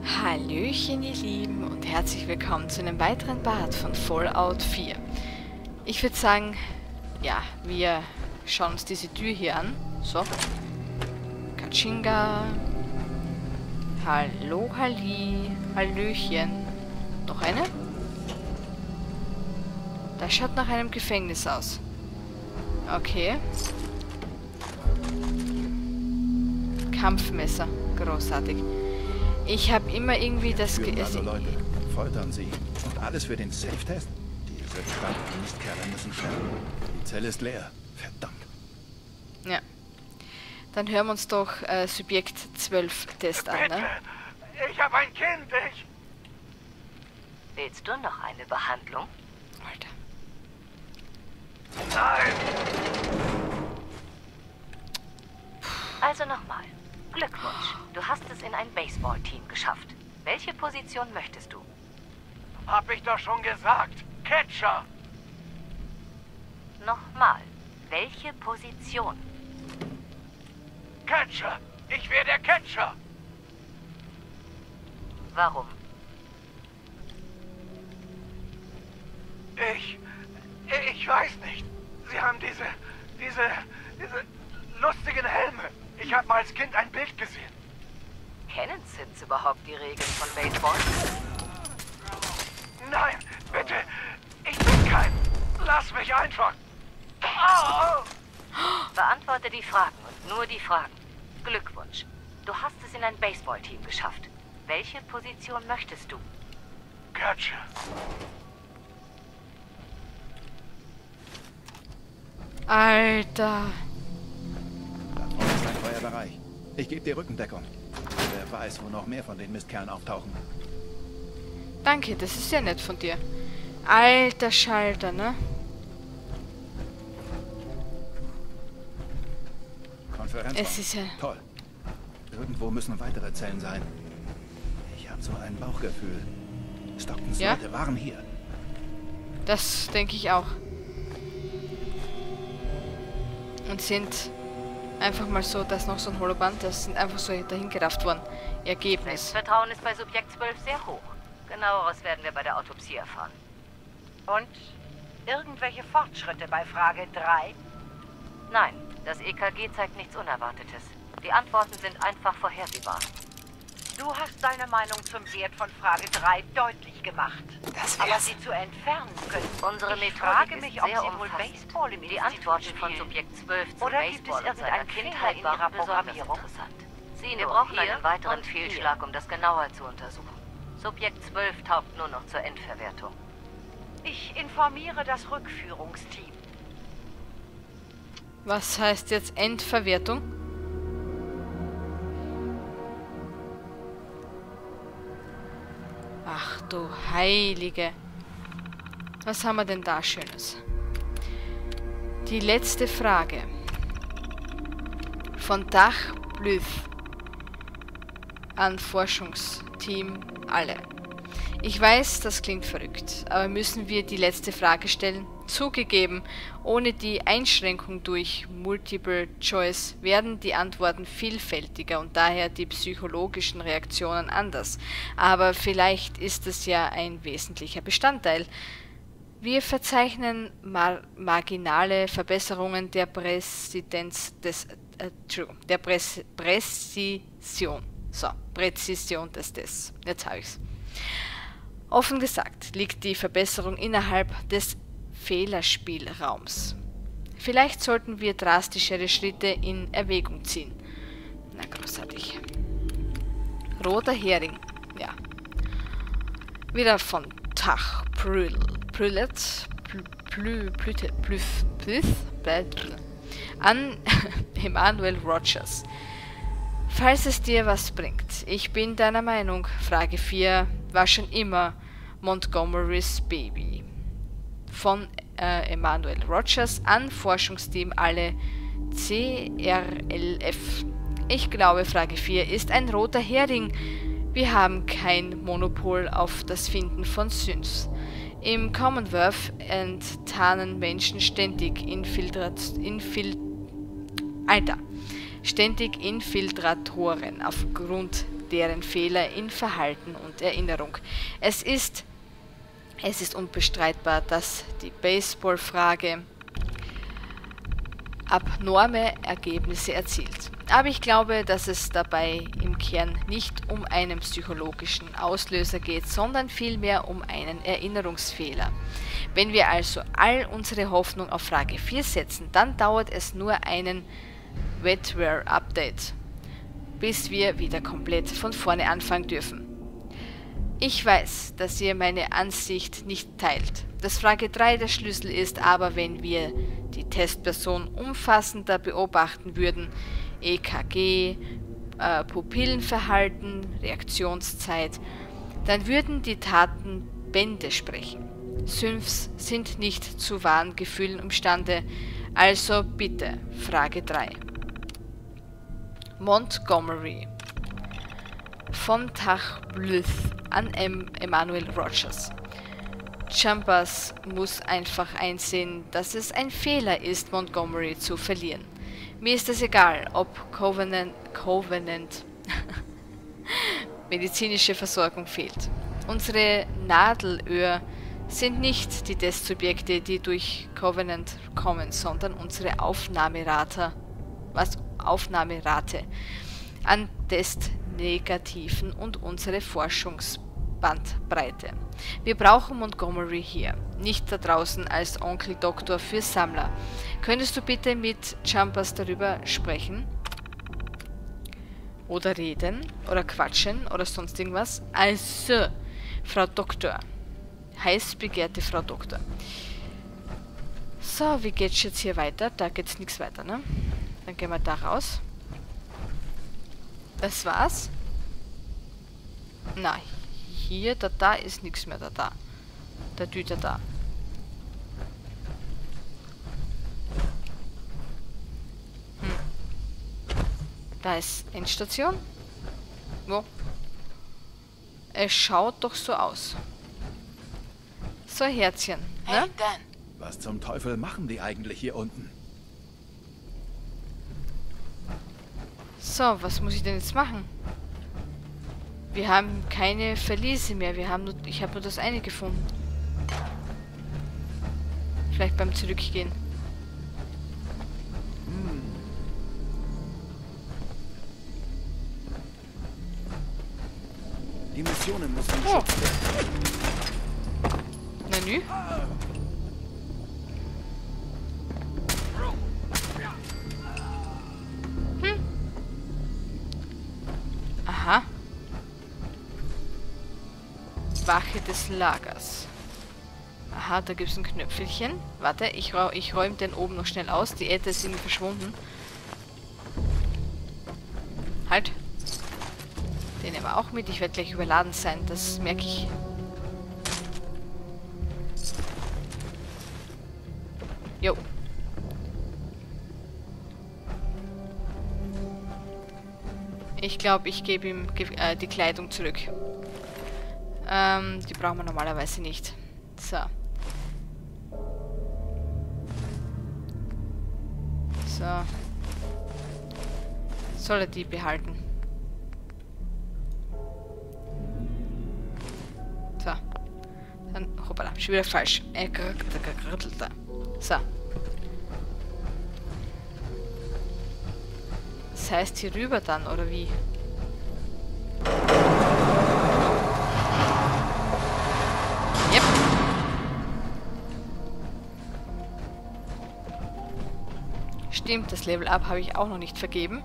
Hallöchen ihr Lieben und herzlich willkommen zu einem weiteren Part von Fallout 4. Ich würde sagen, ja, wir schauen uns diese Tür hier an. So. Katschinga. Hallo, Halli. Hallöchen. Noch eine? Das schaut nach einem Gefängnis aus. Okay. Kampfmesser. Großartig. Ich habe immer irgendwie das Also Leute, foltern sie. Und alles für den Safe-Test? Diese verdammten Mistkerle müssen sterben. Die Zelle ist leer. Verdammt. Ja. Dann hören wir uns doch Subjekt 12 Test an, ne? Ich habe ein Kind, Willst du noch eine Behandlung? Alter. Nein! Also nochmal. Glückwunsch. Du hast es in ein Baseballteam geschafft. Welche Position möchtest du? Hab ich doch schon gesagt. Catcher! Nochmal. Welche Position? Catcher! Ich wäre der Catcher! Warum? Ich weiß nicht. Sie haben diese lustigen Helme. Ich habe mal als Kind ein Bild gesehen. Kennen Sims überhaupt die Regeln von Baseball? Nein, bitte. Ich bin kein. Lass mich einfach. Au! Beantworte die Fragen und nur die Fragen. Glückwunsch. Du hast es in ein Baseballteam geschafft. Welche Position möchtest du? Catcher. Alter. Da vorne ist ein Feuerbereich. Ich gebe dir Rückendeckung. Wer weiß, wo noch mehr von den Mistkerlen auftauchen. Danke, das ist sehr nett von dir. Alter Schalter, ne? Konferenzraum. Es ist ja... Toll. Irgendwo müssen weitere Zellen sein. Ich habe so ein Bauchgefühl. Stocktons Ja? Leute waren hier. Das denke ich auch. Und sind einfach mal so, das ist noch so ein Holoband, das sind einfach so dahin gerafft worden. Ergebnis. Selbstvertrauen ist bei Subjekt 12 sehr hoch. Genaueres werden wir bei der Autopsie erfahren. Und irgendwelche Fortschritte bei Frage 3? Nein, das EKG zeigt nichts Unerwartetes. Die Antworten sind einfach vorhersehbar. Du hast deine Meinung zum Wert von Frage 3 deutlich gemacht. Aber sie zu entfernen können. Unsere Ich Methodik frage ist mich, ob sehr sie wohl umfassend. Baseball im Die Institut Antworten von spielen. Subjekt 12 zu Oder gibt es Baseball und seiner irgendeinen Fehler Kindheit in waren ihrer besonders Programmierung? interessant. Wir Nur brauchen hier einen weiteren und hier. Fehlschlag, um das genauer zu untersuchen. Subjekt 12 taugt nur noch zur Endverwertung. Ich informiere das Rückführungsteam. Was heißt jetzt Endverwertung? Ach du Heilige. Was haben wir denn da Schönes? Die letzte Frage. Von Dach Blyth an Forschungsteam alle. Ich weiß, das klingt verrückt, aber müssen wir die letzte Frage stellen? Zugegeben, ohne die Einschränkung durch Multiple Choice werden die Antworten vielfältiger und daher die psychologischen Reaktionen anders. Aber vielleicht ist es ja ein wesentlicher Bestandteil. Wir verzeichnen marginale Verbesserungen der Präzision. Präzision des Tests. Jetzt habe ich's. Offen gesagt liegt die Verbesserung innerhalb des Fehlerspielraums. Vielleicht sollten wir drastischere Schritte in Erwägung ziehen. Na, großartig. Roter Hering. Ja. Wieder von Tach Prület an Emmanuel Rogers. Falls es dir was bringt, ich bin deiner Meinung, Frage 4 war schon immer Montgomerys Baby. Von Emmanuel Rogers an Forschungsteam alle CRLF. Ich glaube, Frage 4 ist ein roter Hering. Wir haben kein Monopol auf das Finden von Synths. Im Commonwealth enttarnen Menschen ständig Infiltratoren aufgrund deren Fehler in Verhalten und Erinnerung. Es ist unbestreitbar, dass die Baseballfrage abnorme Ergebnisse erzielt. Aber ich glaube, dass es dabei im Kern nicht um einen psychologischen Auslöser geht, sondern vielmehr um einen Erinnerungsfehler. Wenn wir also all unsere Hoffnung auf Frage 4 setzen, dann dauert es nur einen Wetware-Update, bis wir wieder komplett von vorne anfangen dürfen. Ich weiß, dass ihr meine Ansicht nicht teilt, dass Frage 3 der Schlüssel ist, aber wenn wir die Testperson umfassender beobachten würden, EKG, Pupillenverhalten, Reaktionszeit, dann würden die Taten Bände sprechen. Synths sind nicht zu wahren Gefühlen imstande, also bitte, Frage 3. Montgomery. Von Tachblith an Emmanuel Rogers. Chambers muss einfach einsehen, dass es ein Fehler ist, Montgomery zu verlieren. Mir ist es egal, ob Covenant medizinische Versorgung fehlt. Unsere Nadelöhr sind nicht die Testsubjekte, die durch Covenant kommen, sondern unsere Aufnahmerate an Testnegativen und unsere Forschungsbandbreite. Wir brauchen Montgomery hier, nicht da draußen als Onkel Doktor für Sammler. Könntest du bitte mit Chambers darüber sprechen? Oder reden? Oder quatschen? Oder sonst irgendwas? Also, Frau Doktor. Heiß begehrte Frau Doktor. So, wie geht's jetzt hier weiter? Da geht's nichts weiter, ne? Dann gehen wir da raus. Das war's? Nein. Hier, da ist nichts mehr da. Der Tüter da. Da ist Endstation. Wo? Es schaut doch so aus. So, Herzchen. Hey, Ne? Dan. Was zum Teufel machen die eigentlich hier unten? So, was muss ich denn jetzt machen? Wir haben keine Verliese mehr. Ich habe nur das eine gefunden. Vielleicht beim Zurückgehen. Die Missionen müssen Oh. geschützt werden. Na nü. Aha. Wache des Lagers. Aha, da gibt es ein Knöpfelchen. Warte, ich räume den oben noch schnell aus. Die Äther sind verschwunden. Halt. Den nehmen wir auch mit. Ich werde gleich überladen sein. Das merke ich. Jo. Ich glaube, ich gebe ihm die Kleidung zurück. Die brauchen wir normalerweise nicht. So. So. Soll er die behalten? So. Dann, hoppala, schon wieder falsch. So. Das heißt hier rüber dann, oder wie? Yep. Stimmt, das Level Up habe ich auch noch nicht vergeben.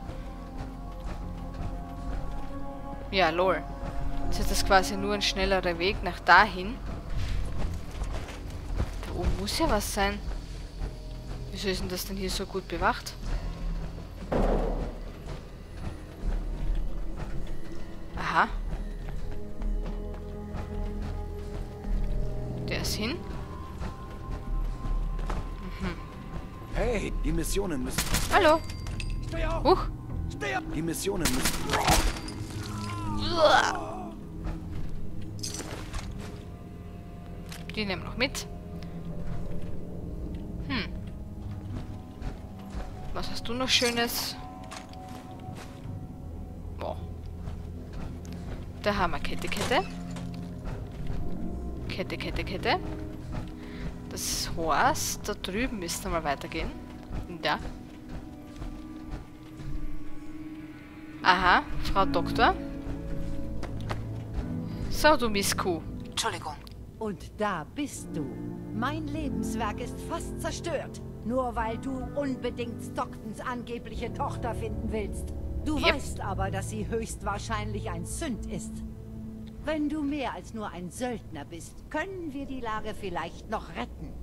Ja, lol. Jetzt ist das quasi nur ein schnellerer Weg nach dahin. Da oben muss ja was sein. Wieso ist denn das denn hier so gut bewacht? Aha. Der ist hin. Hey, die Missionen müssen... Hallo. Steh auf! Huch. Steh auf! Die Missionen müssen... Die nehmen wir noch mit. Was hast du noch Schönes? Boah. Da haben wir Kette, Kette. Kette, Kette, Kette. Das heißt, da drüben müsste mal weitergehen. Ja. Aha, Frau Doktor. So, du Miss Kuh. Entschuldigung. Und da bist du. Mein Lebenswerk ist fast zerstört. Nur weil du unbedingt Stocktons angebliche Tochter finden willst. Du weißt aber, dass sie höchstwahrscheinlich ein Sünd ist. Wenn du mehr als nur ein Söldner bist, können wir die Lage vielleicht noch retten.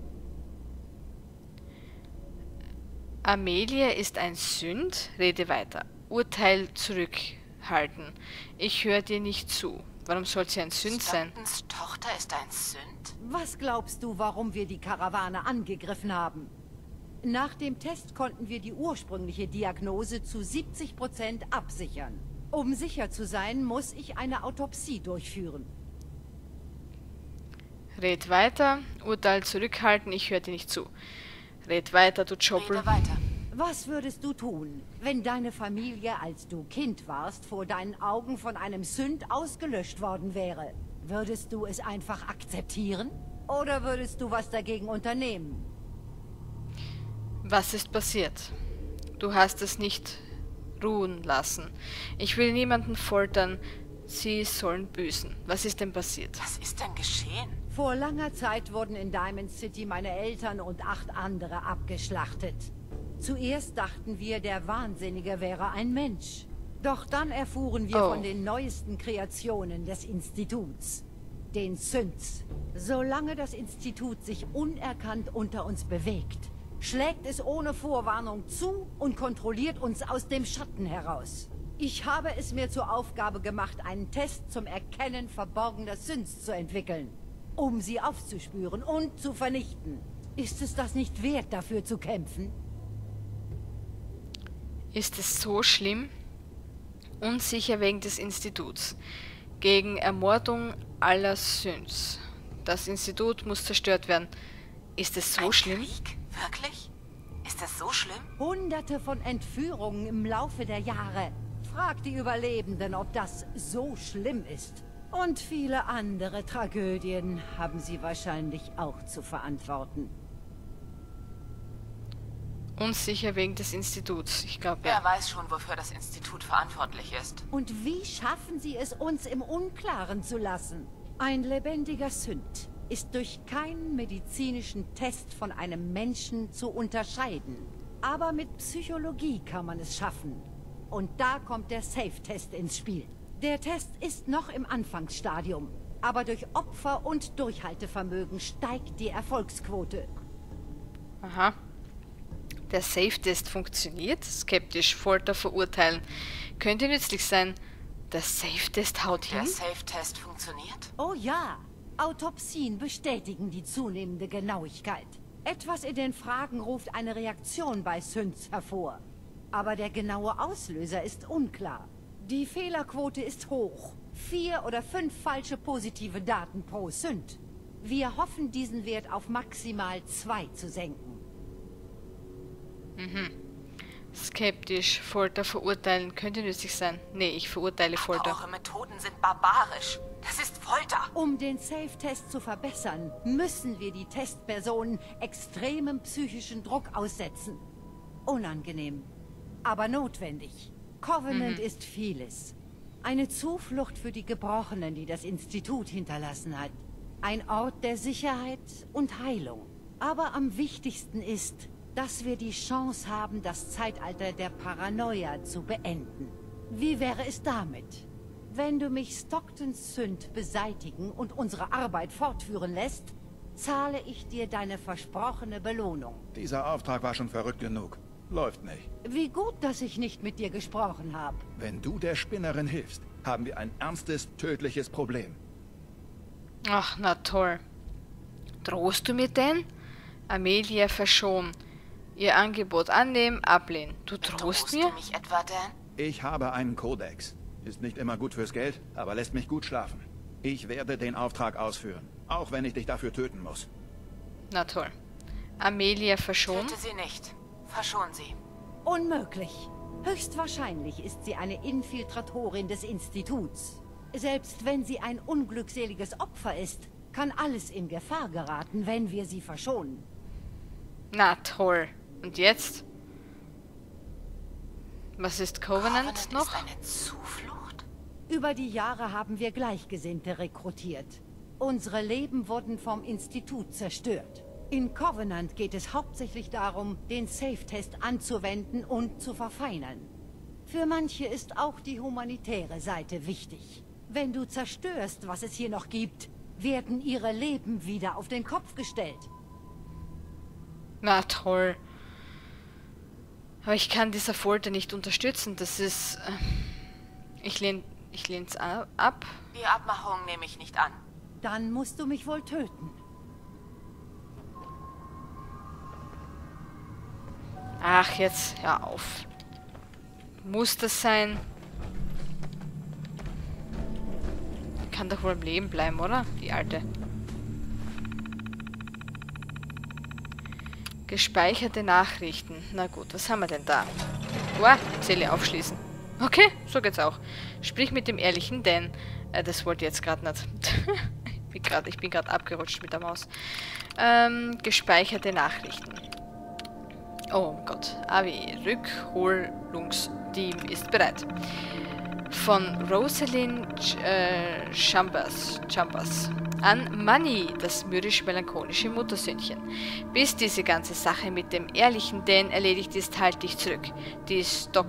Amelia ist ein Sünd? Rede weiter. Urteil zurückhalten. Ich höre dir nicht zu. Warum soll sie ein Sünd sein? Stocktons Tochter ist ein Sünd? Was glaubst du, warum wir die Karawane angegriffen haben? Nach dem Test konnten wir die ursprüngliche Diagnose zu 70% absichern. Um sicher zu sein, muss ich eine Autopsie durchführen. Red weiter. Urteil zurückhalten. Ich höre dir nicht zu. Red weiter, du Joppel. Rede weiter. Was würdest du tun, wenn deine Familie, als du Kind warst, vor deinen Augen von einem Sünd ausgelöscht worden wäre? Würdest du es einfach akzeptieren? Oder würdest du was dagegen unternehmen? Was ist passiert? Du hast es nicht ruhen lassen. Ich will niemanden foltern. Sie sollen büßen. Was ist denn passiert? Was ist denn geschehen? Vor langer Zeit wurden in Diamond City meine Eltern und 8 andere abgeschlachtet. Zuerst dachten wir, der Wahnsinnige wäre ein Mensch. Doch dann erfuhren wir von den neuesten Kreationen des Instituts. Den Synths. Solange das Institut sich unerkannt unter uns bewegt, schlägt es ohne Vorwarnung zu und kontrolliert uns aus dem Schatten heraus. Ich habe es mir zur Aufgabe gemacht, einen Test zum Erkennen verborgener Synths zu entwickeln, um sie aufzuspüren und zu vernichten. Ist es das nicht wert, dafür zu kämpfen? Ist es so schlimm? Unsicher wegen des Instituts. Gegen Ermordung aller Synths. Das Institut muss zerstört werden. Ist es so schlimm? Krieg? Wirklich? Ist das so schlimm? Hunderte von Entführungen im Laufe der Jahre. Frag die Überlebenden, ob das so schlimm ist. Und viele andere Tragödien haben sie wahrscheinlich auch zu verantworten. Unsicher wegen des Instituts. Ich glaube, Wer ja. weiß schon, wofür das Institut verantwortlich ist. Und wie schaffen sie es, uns im Unklaren zu lassen? Ein lebendiger Sünd ist durch keinen medizinischen Test von einem Menschen zu unterscheiden. Aber mit Psychologie kann man es schaffen. Und da kommt der Safe-Test ins Spiel. Der Test ist noch im Anfangsstadium. Aber durch Opfer und Durchhaltevermögen steigt die Erfolgsquote. Aha. Der Safe-Test funktioniert. Skeptisch, Folter verurteilen. Könnte nützlich sein. Der Safe-Test haut hin? Der Safe-Test funktioniert? Oh ja, Autopsien bestätigen die zunehmende Genauigkeit. Etwas in den Fragen ruft eine Reaktion bei Synths hervor. Aber der genaue Auslöser ist unklar. Die Fehlerquote ist hoch. 4 oder 5 falsche positive Daten pro Synth. Wir hoffen, diesen Wert auf maximal 2 zu senken. Skeptisch, Folter verurteilen könnte nützlich sein. Nee, ich verurteile Folter. Eure Methoden sind barbarisch. Das ist Folter. Um den Safe-Test zu verbessern, müssen wir die Testpersonen extremem psychischen Druck aussetzen. Unangenehm, aber notwendig. Covenant ist vieles. Eine Zuflucht für die Gebrochenen, die das Institut hinterlassen hat. Ein Ort der Sicherheit und Heilung. Aber am wichtigsten ist, dass wir die Chance haben, das Zeitalter der Paranoia zu beenden. Wie wäre es damit? Wenn du mich Stocktons Sünd beseitigen und unsere Arbeit fortführen lässt, zahle ich dir deine versprochene Belohnung. Dieser Auftrag war schon verrückt genug. Läuft nicht. Wie gut, dass ich nicht mit dir gesprochen habe. Wenn du der Spinnerin hilfst, haben wir ein ernstes, tödliches Problem. Ach, na toll. Drohst du mir denn? Amelia verschonen. Ihr Angebot annehmen, ablehnen. Du drohst mir? Du mich etwa, Dan? Ich habe einen Kodex. Ist nicht immer gut fürs Geld, aber lässt mich gut schlafen. Ich werde den Auftrag ausführen, auch wenn ich dich dafür töten muss. Na toll. Amelia verschonen? Töte sie nicht. Verschon sie. Unmöglich. Höchstwahrscheinlich ist sie eine Infiltratorin des Instituts. Selbst wenn sie ein unglückseliges Opfer ist, kann alles in Gefahr geraten, wenn wir sie verschonen. Na toll. Und jetzt? Was ist Covenant noch? Ist eine Zuflucht? Über die Jahre haben wir Gleichgesinnte rekrutiert. Unsere Leben wurden vom Institut zerstört. In Covenant geht es hauptsächlich darum, den Safe-Test anzuwenden und zu verfeinern. Für manche ist auch die humanitäre Seite wichtig. Wenn du zerstörst, was es hier noch gibt, werden ihre Leben wieder auf den Kopf gestellt. Na toll. Aber ich kann dieser Folter nicht unterstützen. Das ist... Ich lehn's ab. Die Abmachung nehme ich nicht an. Dann musst du mich wohl töten. Ach, jetzt hör auf. Muss das sein? Kann doch wohl im Leben bleiben, oder? Die Alte. Gespeicherte Nachrichten. Na gut, was haben wir denn da? Boah, Zelle aufschließen. Okay, so geht's auch. Sprich mit dem ehrlichen Dan. Das wollte ich jetzt gerade nicht. Ich bin gerade abgerutscht mit der Maus. Gespeicherte Nachrichten. Oh Gott. AWE. Rückholungsteam ist bereit. Von Rosalind Chambers an Manny, das mürrisch-melancholische Muttersöhnchen. Bis diese ganze Sache mit dem ehrlichen Dan erledigt ist, halte ich zurück. Die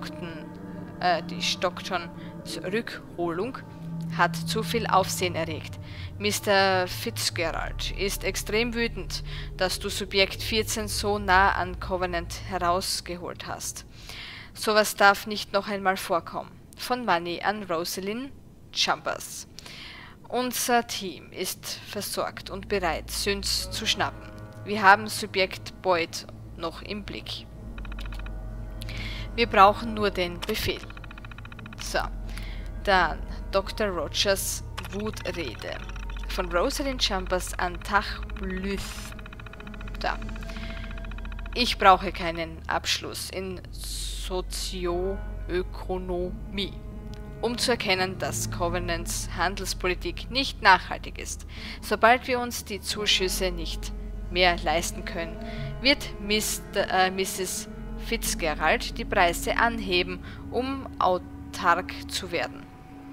Stockton-Rückholung hat zu viel Aufsehen erregt. Mr. Fitzgerald ist extrem wütend, dass du Subjekt 14 so nah an Covenant herausgeholt hast. Sowas darf nicht noch einmal vorkommen. Von Manny an Rosalind Chambers. Unser Team ist versorgt und bereit, Synths zu schnappen. Wir haben Subjekt Boyd noch im Blick. Wir brauchen nur den Befehl. So, dann Dr. Rogers Wutrede. Von Rosalind Chambers an Tachblyth. Da. Ich brauche keinen Abschluss in Sozioökonomie, um zu erkennen, dass Covenants Handelspolitik nicht nachhaltig ist. Sobald wir uns die Zuschüsse nicht mehr leisten können, wird Mrs. Fitzgerald die Preise anheben, um autark zu werden.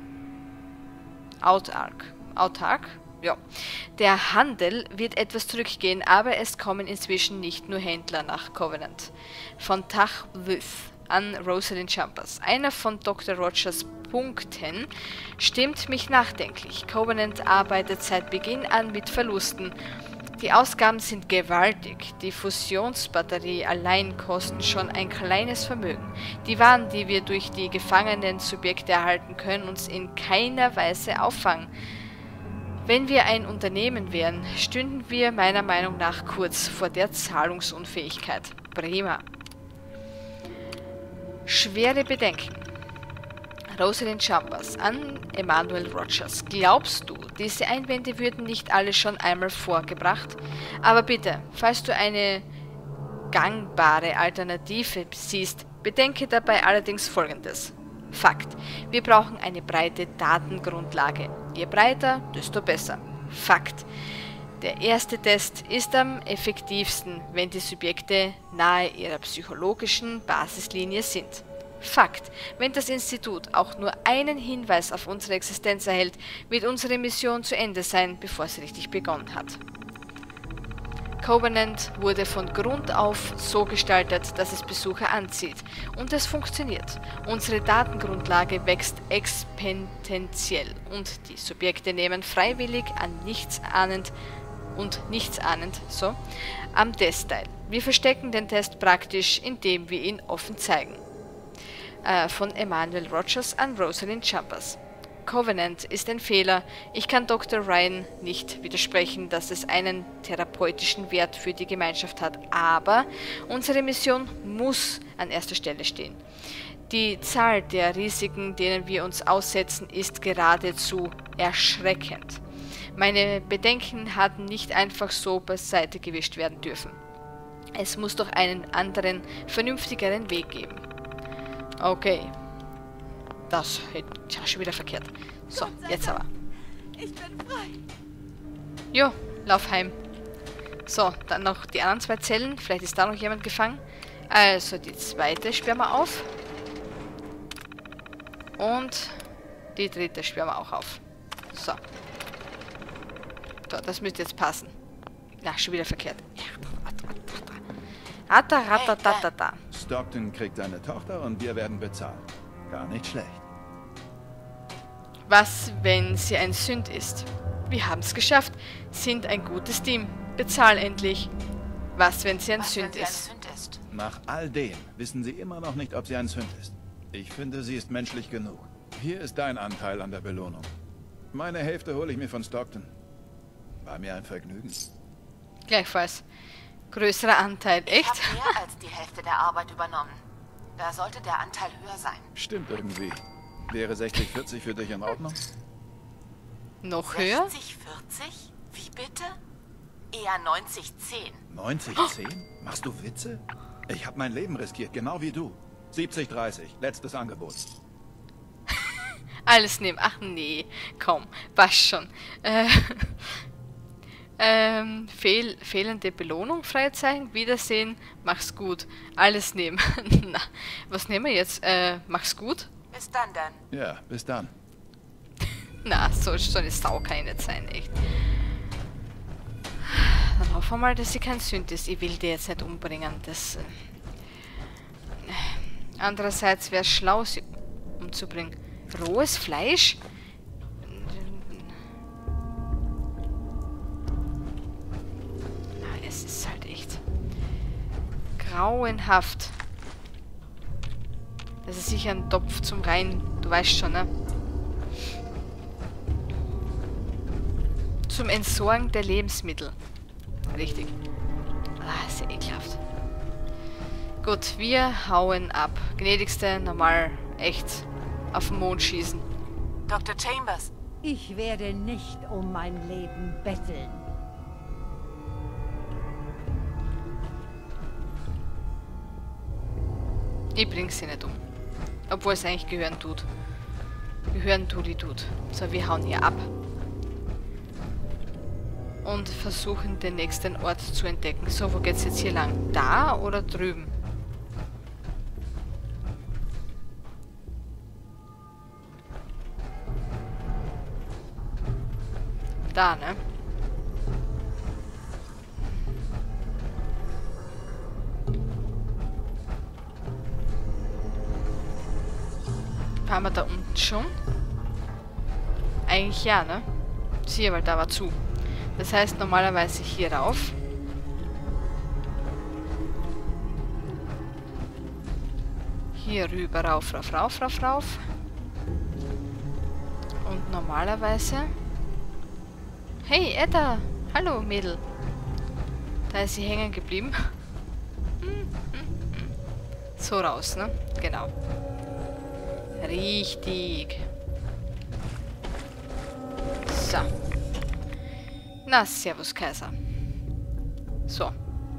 Autark? Ja. Der Handel wird etwas zurückgehen, aber es kommen inzwischen nicht nur Händler nach Covenant. Von Tachblyth an Rosalind Chambers. Einer von Dr. Rogers Punkten stimmt mich nachdenklich. Covenant arbeitet seit Beginn an mit Verlusten. Die Ausgaben sind gewaltig. Die Fusionsbatterie allein kosten schon ein kleines Vermögen. Die Waren, die wir durch die gefangenen Subjekte erhalten, können uns in keiner Weise auffangen. Wenn wir ein Unternehmen wären, stünden wir meiner Meinung nach kurz vor der Zahlungsunfähigkeit. Prima. Schwere Bedenken. Rosalind Chambers an Emmanuel Rogers. Glaubst du, diese Einwände würden nicht alle schon einmal vorgebracht? Aber bitte, falls du eine gangbare Alternative siehst, bedenke dabei allerdings Folgendes. Fakt. Wir brauchen eine breite Datengrundlage. Je breiter, desto besser. Fakt. Der erste Test ist am effektivsten, wenn die Subjekte nahe ihrer psychologischen Basislinie sind. Fakt. Wenn das Institut auch nur einen Hinweis auf unsere Existenz erhält, wird unsere Mission zu Ende sein, bevor sie richtig begonnen hat. Covenant wurde von Grund auf so gestaltet, dass es Besucher anzieht. Und es funktioniert. Unsere Datengrundlage wächst exponentiell und die Subjekte nehmen freiwillig an nichtsahnend am Test teil. Wir verstecken den Test praktisch, indem wir ihn offen zeigen. Von Emmanuel Rogers an Rosalind Chambers. Covenant ist ein Fehler. Ich kann Dr. Ryan nicht widersprechen, dass es einen therapeutischen Wert für die Gemeinschaft hat, aber unsere Mission muss an erster Stelle stehen. Die Zahl der Risiken, denen wir uns aussetzen, ist geradezu erschreckend. Meine Bedenken hatten nicht einfach so beiseite gewischt werden dürfen. Es muss doch einen anderen, vernünftigeren Weg geben. Okay. Das hätte ja schon wieder verkehrt. So, jetzt aber. Ich bin frei. Jo, lauf heim. So, dann noch die anderen 2 Zellen. Vielleicht ist da noch jemand gefangen. Also, die zweite sperren wir auf. Und die dritte sperren wir auch auf. So. So, das müsste jetzt passen. Ja, schon wieder verkehrt. Stockton kriegt eine Tochter und wir werden bezahlt. Gar nicht schlecht. Was, wenn sie ein Sünd ist? Wir haben es geschafft. Sind ein gutes Team. Bezahl endlich. Was, wenn sie ein Sünd ist? Nach all dem wissen Sie immer noch nicht, ob sie ein Sünd ist. Ich finde, sie ist menschlich genug. Hier ist dein Anteil an der Belohnung. Meine Hälfte hole ich mir von Stockton. War mir ein Vergnügen. Gleichfalls. Größerer Anteil, Ich echt? habe mehr als die Hälfte der Arbeit übernommen. Da sollte der Anteil höher sein. Stimmt irgendwie. Wäre 60-40 für dich in Ordnung? Noch höher? 60-40? Wie bitte? Eher 90-10. 90-10? Machst du Witze? Ich habe mein Leben riskiert, genau wie du. 70-30, letztes Angebot. Alles nehmen. Ach nee, komm, passt schon. Fehlende Belohnung, Freizeichen, Wiedersehen, mach's gut. Alles nehmen. Na, was nehmen wir jetzt? Mach's gut? Bis dann, Dan. Ja, bis dann. Na, so eine Sau kann ich nicht sein, echt. Dann hoffen wir mal, dass sie kein Sünd ist. Ich will die jetzt nicht umbringen. Das. Andererseits wäre es schlau, sie umzubringen. Rohes Fleisch? Na, es ist halt echt grauenhaft. Das ist sicher ein Topf zum Rein. Du weißt schon, ne? Zum Entsorgen der Lebensmittel. Richtig. Ah, sehr ekelhaft. Gut, wir hauen ab. Gnädigste, normal, echt auf den Mond schießen. Dr. Chambers. Ich werde nicht um mein Leben betteln. Ich bring's sie nicht um. Obwohl es eigentlich gehören tut. Gehören tut die tut. So, wir hauen hier ab. Und versuchen, den nächsten Ort zu entdecken. So, wo geht's jetzt hier lang? Da oder drüben? Da, ne? Waren wir da unten schon? Eigentlich ja, ne? Siehe, weil da war zu. Das heißt normalerweise hier rauf. Hier rüber, rauf, rauf, rauf, rauf, rauf. Und normalerweise... Hey, Edda! Hallo, Mädel. Da ist sie hängen geblieben. So raus, ne? Genau. Richtig. So. Na, servus, Kaiser. So.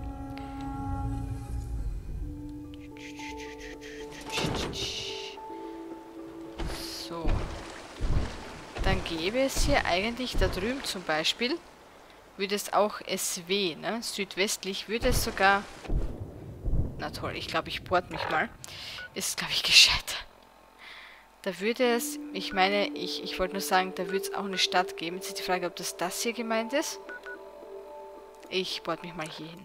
So. Dann gäbe es hier eigentlich da drüben zum Beispiel, würde es auch SW, ne? Südwestlich würde es sogar... Na toll, ich glaube, ich bohrt mich mal. Ist, glaube ich, gescheit. Da würde es, ich meine, ich wollte nur sagen, da würde es auch eine Stadt geben. Jetzt ist die Frage, ob das hier gemeint ist. Ich bohrt mich mal hier hin.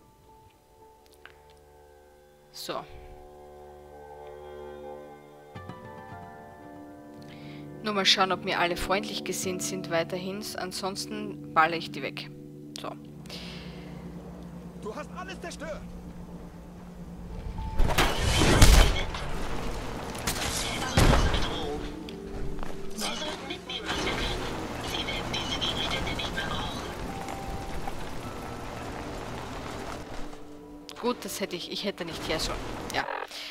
So. Nur mal schauen, ob mir alle freundlich gesinnt sind weiterhin. Ansonsten balle ich die weg. So. Du hast alles zerstört! Gut, das hätte ich hätte nicht her sollen. Ja.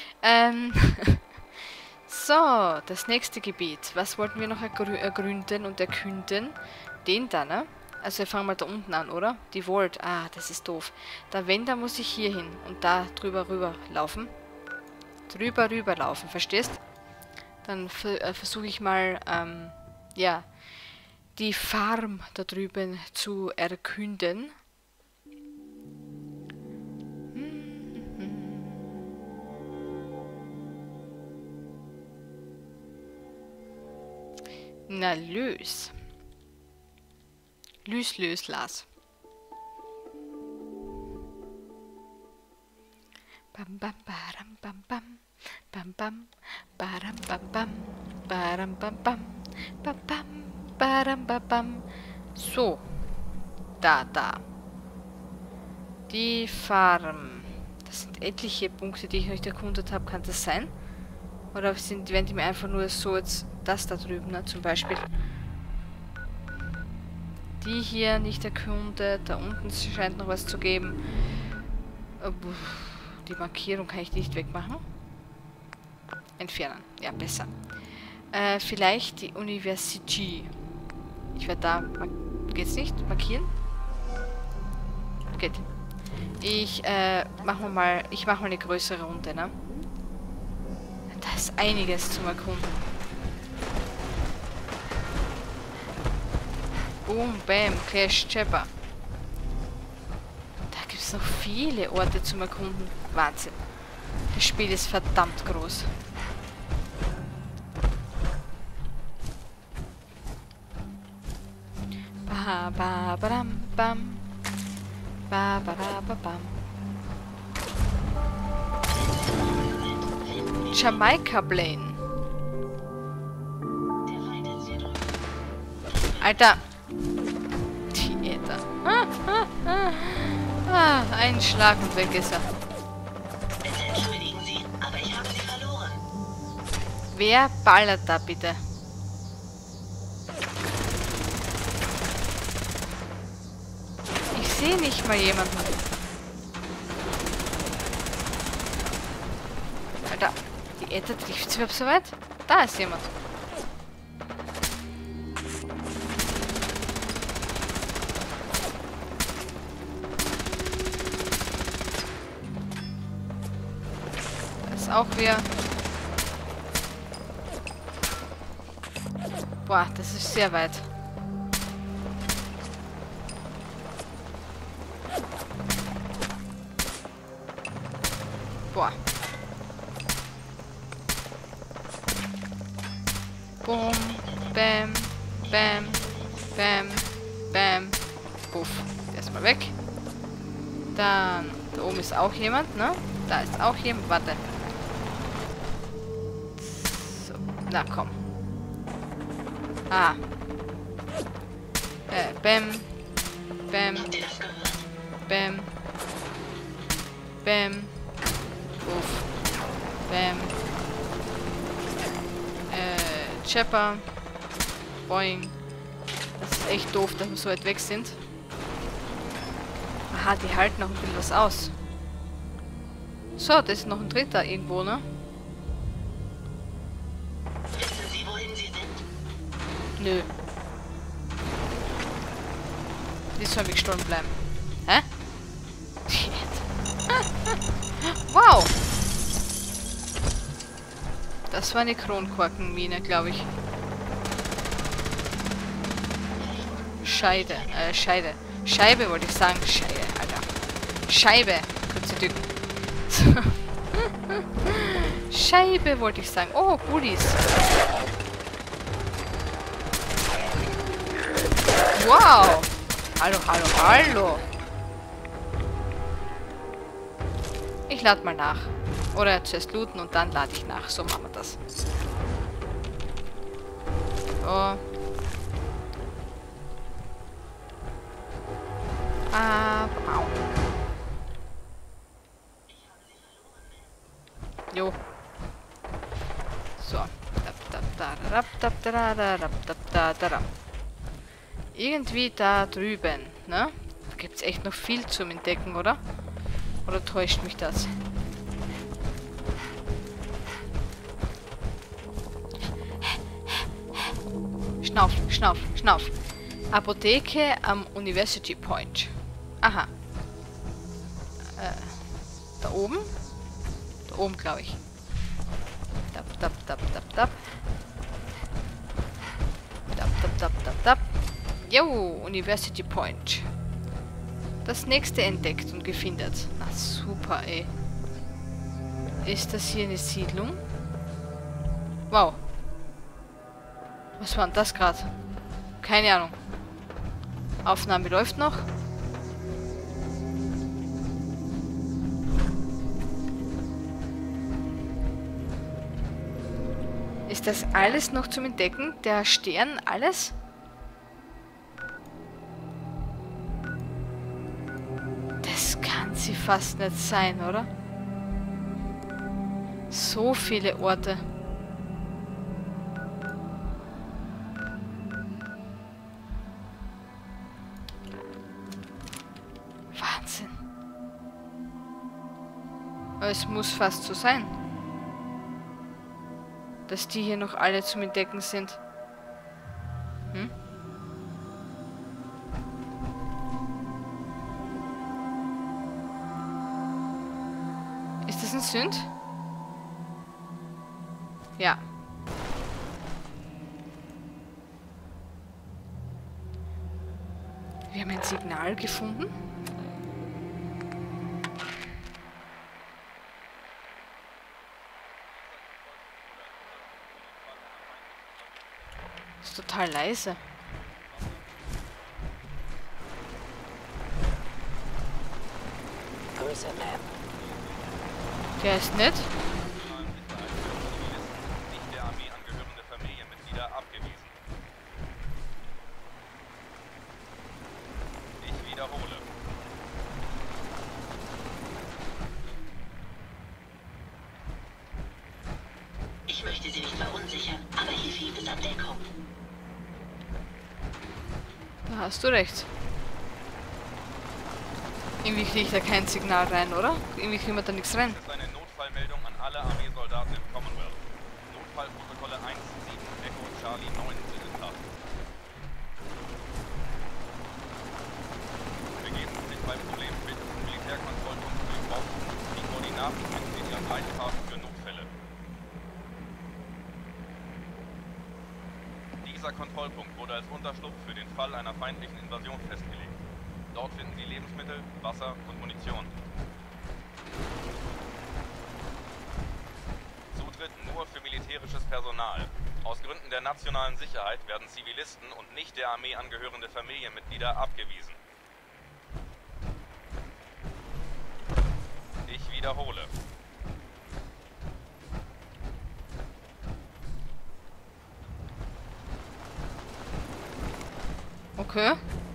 So, das nächste Gebiet. Was wollten wir noch ergründen und erkünden? Den da, ne? Also wir fangen mal da unten an, oder? Die Vault. Ah, das ist doof. Da wenn, da muss ich hier hin und da drüber rüber laufen. Drüber rüber laufen, verstehst? Dann versuche ich mal, ja, die Farm da drüben zu erkunden. Na, lös. Lös, Lars. Bam, bam, baram, bam, bam. Bam, bam, baram, bam, bam. Baram, bam, bam. Bam, bam, baram, bam, bam. So. Da. Die Farm. Das sind etliche Punkte, die ich noch nicht erkundet habe. Kann das sein? Oder werden die mir einfach nur so jetzt das da drüben, ne? Zum Beispiel. Die hier nicht erkundet. Da unten scheint noch was zu geben. Die Markierung kann ich nicht wegmachen. Entfernen. Ja, besser. Vielleicht die University. Ich werde da... Geht's nicht? Markieren? Geht. Ich mache mal eine größere Runde, ne? Da ist einiges zum Erkunden. Boom, bam, Clash, Chopper. Da gibt es noch viele Orte zum Erkunden. Wahnsinn. Das Spiel ist verdammt groß. Ba ba bam bam. Ba ba ba ba bam. Jamaika Plane. Alter. Theater. Ein Schlag und weg ist er. Entschuldigen Sie, aber ich habe Sie verloren. Wer ballert da bitte? Ich sehe nicht mal jemanden. Alter, die Etta trifft überhaupt so weit? Da ist jemand. Da ist auch wer. Boah, das ist sehr weit. Boah. Boom, bam, bam, bam, bam. Puff. Erstmal weg. Dann, da oben ist auch jemand, ne? Da ist auch jemand. Warte. So, na komm. Ah. Bam. Bam. Bam. Bam. Uff. Bam. Chopper. Boing. Das ist echt doof, dass wir so weit weg sind. Aha, die halten noch ein bisschen was aus. So, da ist noch ein dritter irgendwo, ne? Wissen Sie, wohin Sie sind? Nö. Die soll gestohlen bleiben. Hä? Wow! Das war eine Kronkorkenmine, glaube ich. Scheide. Scheibe wollte ich sagen. Scheide, Alter. Scheibe. Kurze Dücken. Scheibe wollte ich sagen. Oh, Goodies. Wow. Hallo. Ich lade mal nach. Oder zuerst looten und dann lade ich nach. So machen wir das. So. Au. Jo. So. Irgendwie da drüben, ne? Da gibt es echt noch viel zum Entdecken, oder? Oder täuscht mich das? Schnauf. Apotheke am University Point. Aha. Da oben? Da oben, glaube ich. Tap, tap, tap, tap. Tap, tap, tap, tap, tap. Jo, University Point. Das nächste entdeckt und gefindet. Na super, ey. Ist das hier eine Siedlung? Wow. Was war denn das gerade? Keine Ahnung. Aufnahme läuft noch. Ist das alles noch zum Entdecken? Der Stern, alles? Das kann sie fast nicht sein, oder? So viele Orte. Wahnsinn. Aber es muss fast so sein, dass die hier noch alle zum Entdecken sind. Hm? Ist das ein Sünd? Ja. Wir haben ein Signal gefunden. Ist total leise. Der ist nett. Nicht der Armee angehörende Familienmitglieder abgewiesen. Ich wiederhole. Ich möchte Sie nicht verunsichern, aber hier fehlt es an Deckung. Da hast du recht. Irgendwie kriege ich da kein Signal rein, oder? Irgendwie kriegen wir da nichts rein. Das ist eine Notfallmeldung an alle Armeesoldaten im Commonwealth. Notfallprotokolle 1, 7, Echo, Charlie 9 sind in Kraft. Begeben Sie sich bei Problemen bitte zum Militärkontrollpunkt durch Boston. Die Koordinaten finden Sie in Ihrem Leitfaden für Notfälle. Dieser Kontrollpunkt wurde als Unterschlupf für den Fall einer feindlichen Invasion festgelegt. Dort finden Sie Lebensmittel, Wasser und Munition. Zutritt nur für militärisches Personal. Aus Gründen der nationalen Sicherheit werden Zivilisten und nicht der Armee angehörende Familienmitglieder abgewiesen. Ich wiederhole. Okay.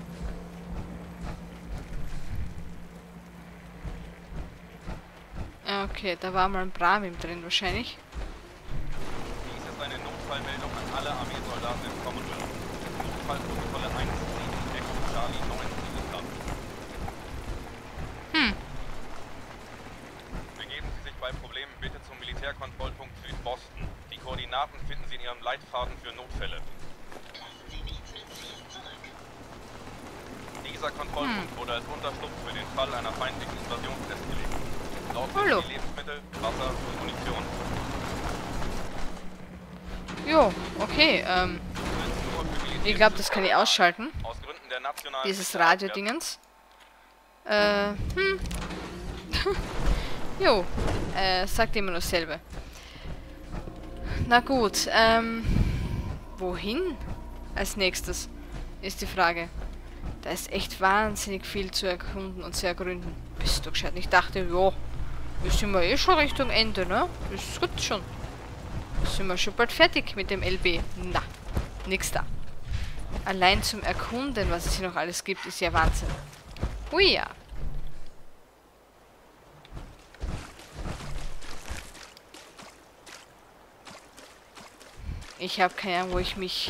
Okay, da war mal ein Bramim drin wahrscheinlich. Dies ist eine Notfallmeldung an alle Armeesoldaten im Commonwealth. Notfallprotokolle 1, 7, Echo, Charlie 9 sind in Kraft. Begeben Sie sich bei Problemen bitte zum Militärkontrollpunkt Südboston. Die Koordinaten finden Sie in Ihrem Leitfaden für Notfälle. Lassen Sie nichts mitziehen zurück. Dieser Kontrollpunkt wurde als Unterschlupf für den Fall einer feindlichen Invasion festgelegt. Dort Hallo. finden Sie Lebensmittel, Wasser und Munition. Jo, okay, ich glaube, das kann ich ausschalten. Aus Gründen der nationalen Dieses Sicherheit Radio-Dingens. Jo, sagt immer nur dasselbe. Na gut, wohin als nächstes, ist die Frage. Da ist echt wahnsinnig viel zu erkunden und zu ergründen. Bist du gescheit? Ich dachte, ja, wir sind wir eh schon Richtung Ende, ne? Ist gut schon. Sind wir schon bald fertig mit dem LB? Na, nix da. Allein zum Erkunden, was es hier noch alles gibt, ist ja Wahnsinn. Ui ja. Ich habe keine Ahnung, wo ich mich...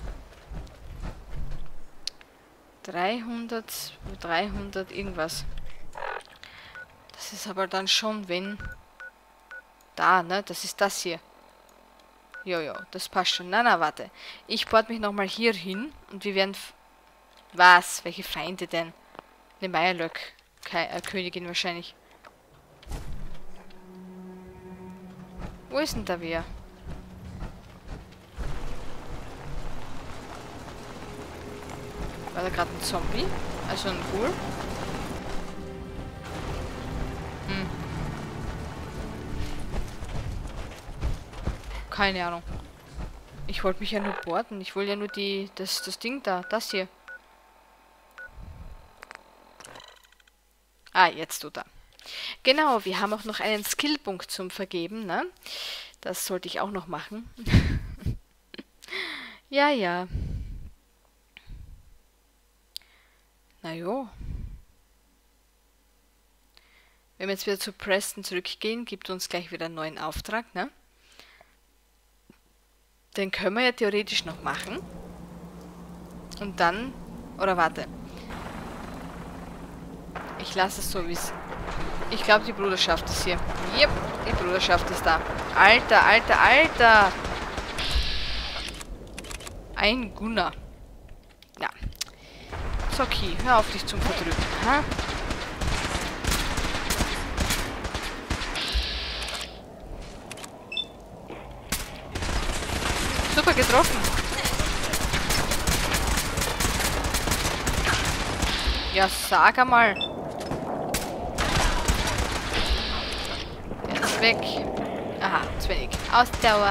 300 irgendwas. Das ist aber dann schon, wenn... Da, ne? Das ist das hier. Jojo, das passt schon. Na, warte. Ich bohrt mich nochmal hier hin und wir werden... Was? Welche Feinde denn? Eine Meierlöck. Königin wahrscheinlich. Wo ist denn da wer? War da gerade ein Zombie? Also ein Ghoul? Keine Ahnung. Ich wollte mich ja nur boarden. Ich wollte ja nur das Ding da. Das hier. Ah, jetzt du da. Genau, wir haben auch noch einen Skillpunkt zum Vergeben, ne? Das sollte ich auch noch machen. Ja, ja. Na jo. Wenn wir jetzt wieder zu Preston zurückgehen, gibt uns gleich wieder einen neuen Auftrag, ne? Den können wir ja theoretisch noch machen. Und dann... Oder warte. Ich lasse es so, wie es... Ich glaube, die Bruderschaft ist hier. Yep, die Bruderschaft ist da. Alter, Alter, Alter! Ein Gunnar. Ja. Zocki, hör auf dich zum Verdrücken. Ha? Super getroffen. Ja, sag einmal. Der ist weg. Aha, zu wenig. Ausdauer.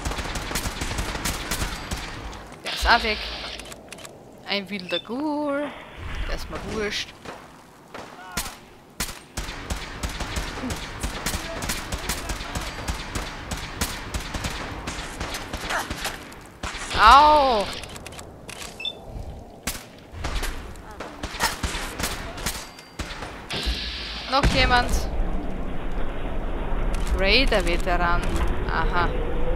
Der ist auch weg. Ein wilder Ghoul. Der ist mal wurscht. Au! Noch jemand? Raider-Veteran. Aha.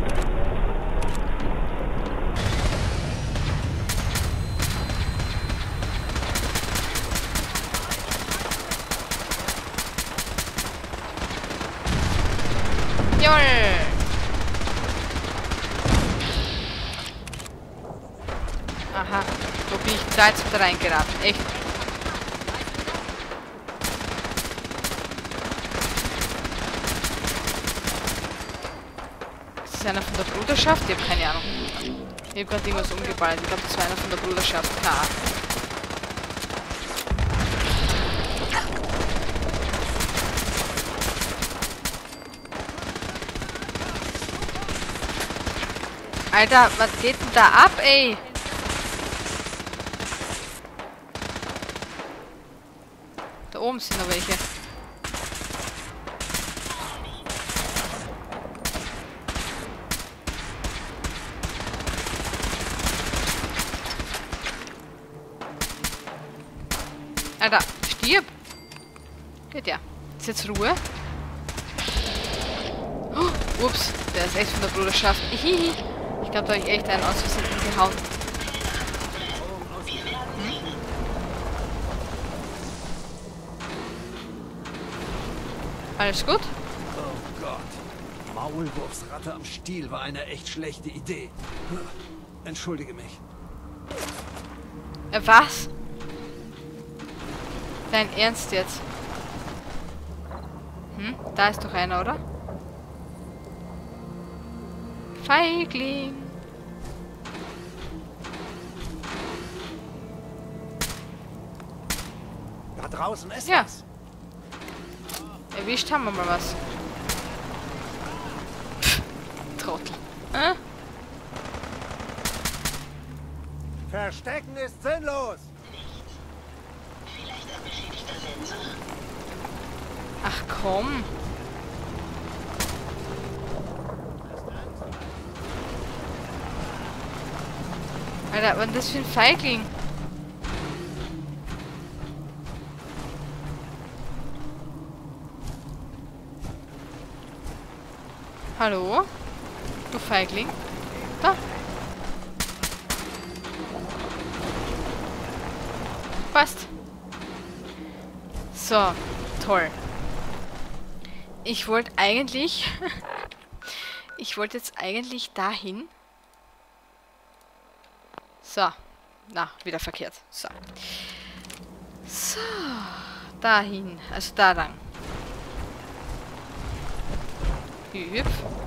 Jawohl! Aha, wo bin ich da jetzt wieder reingeraten? Echt? Ist das einer von der Bruderschaft? Ich habe keine Ahnung. Ich habe gerade irgendwas umgeballt. Ich glaube, das war einer von der Bruderschaft. Na. Alter, was geht denn da ab, ey? Da oben sind noch welche. Alter, stirb! Geht ja. Ist jetzt Ruhe? Oh, ups, der ist echt von der Bruderschaft. Hihi. Ich glaube, da habe ich echt einen aus Versehen gehauen. Alles gut? Oh Gott. Maulwurfsratte am Stiel war eine echt schlechte Idee. Entschuldige mich. Was? Dein Ernst jetzt? Da ist doch einer, oder? Feigling. Da draußen ist ja was. Erwischt haben wir mal was. Pff, Trottel. Verstecken ist sinnlos. Vielleicht ein beschädigter Sensor. Ach komm. Alter, was ist das für ein Feigling? Hallo? Du Feigling? Da. Passt. So, toll. Ich wollte eigentlich... ich wollte jetzt eigentlich dahin. So. Na, wieder verkehrt. So. So. Dahin. Also da lang. Hüpf.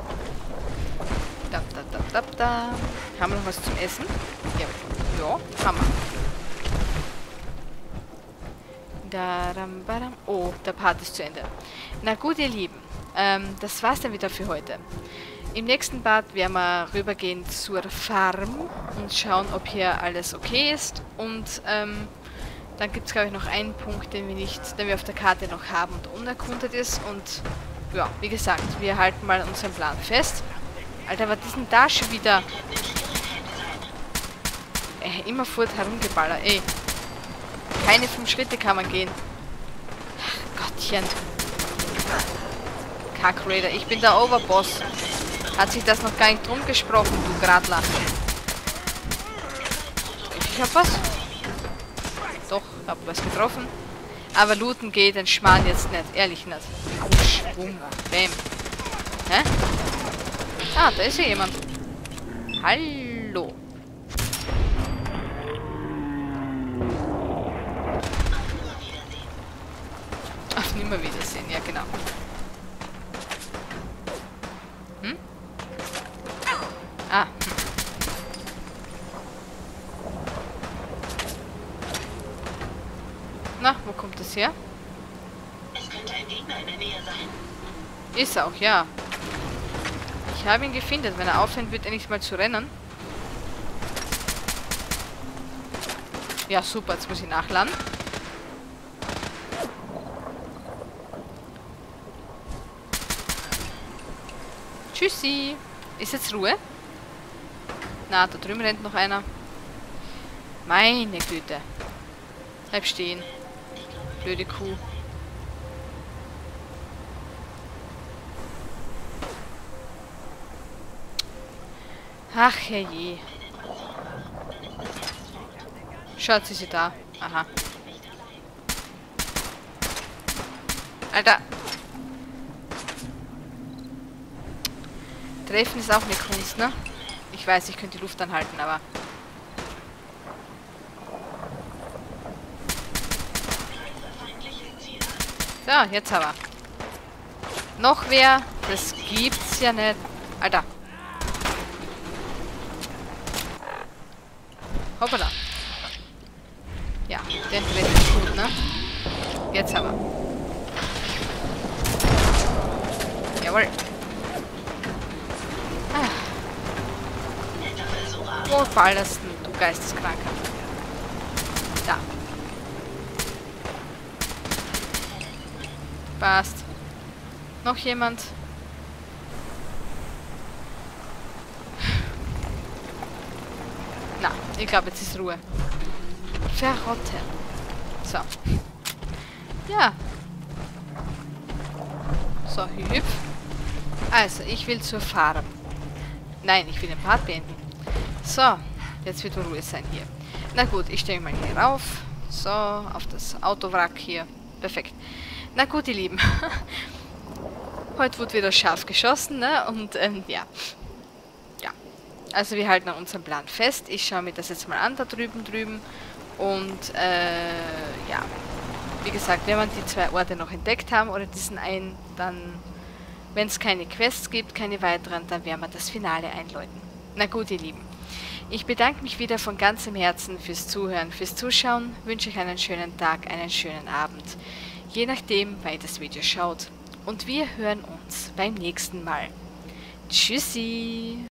Da, da, da, da, da. Haben wir noch was zum Essen? Ja, haben wir. Oh, der Part ist zu Ende. Na gut, ihr Lieben. Das war's dann wieder für heute. Im nächsten Part werden wir rübergehen zur Farm und schauen, ob hier alles okay ist. Und dann gibt es, glaube ich, noch einen Punkt, den wir auf der Karte noch haben und unerkundet ist. Und ja, wie gesagt, wir halten mal unseren Plan fest. Alter, was ist denn da schon wieder? Immerfort herumgeballert, ey. Keine 5 Schritte kann man gehen. Ach, Gottchen. Kack Raider, ich bin der Overboss. Hat sich das noch gar nicht drum gesprochen, du Gradler. Ich hab was? Doch, hab was getroffen. Aber looten geht den Schmarrn jetzt nicht, ehrlich nicht. Wusch, bum, bam. Hä? Ah, da ist ja jemand. Hallo. Auf Nimmerwiedersehen, ja genau. Hm? Ah. Na, wo kommt das her? Es könnte ein Gegner in der Nähe sein. Ist auch, ja. Ich habe ihn gefunden. Wenn er aufhört, wird er nicht mal zu rennen. Ja, super. Jetzt muss ich nachladen. Tschüssi. Ist jetzt Ruhe? Na, da drüben rennt noch einer. Meine Güte. Bleib stehen. Blöde Kuh. Ach, herrje. Schaut, sie ist da. Aha. Alter. Treffen ist auch eine Kunst, ne? Ich weiß, ich könnte die Luft anhalten, aber... So, jetzt aber. Noch wer? Das gibt's ja nicht. Alter. Hoppala. Ja, den trifft ich gut, ne? Jetzt aber. Jawohl. Ah. Wo ballerst du Geisteskranker? Da. Passt. Noch jemand? Na, ich glaube, jetzt ist Ruhe. Verrotten. So. Ja. So, hüpf. Also, ich will zur Farm. Nein, ich will den Part beenden. So, jetzt wird Ruhe sein hier. Na gut, ich stelle mich mal hier rauf. So, auf das Autowrack hier. Perfekt. Na gut, ihr Lieben. Heute wird wieder scharf geschossen, ne? Und, ja. Ja. Also, wir halten an unserem Plan fest. Ich schaue mir das jetzt mal an, da drüben. Und, ja. Wie gesagt, wenn wir die 2 Orte noch entdeckt haben, oder diesen einen, dann, wenn es keine Quests gibt, keine weiteren, dann werden wir das Finale einläuten. Na gut, ihr Lieben. Ich bedanke mich wieder von ganzem Herzen fürs Zuhören, fürs Zuschauen. Wünsche euch einen schönen Tag, einen schönen Abend. Je nachdem, wann ihr das Video schaut. Und wir hören uns beim nächsten Mal. Tschüssi!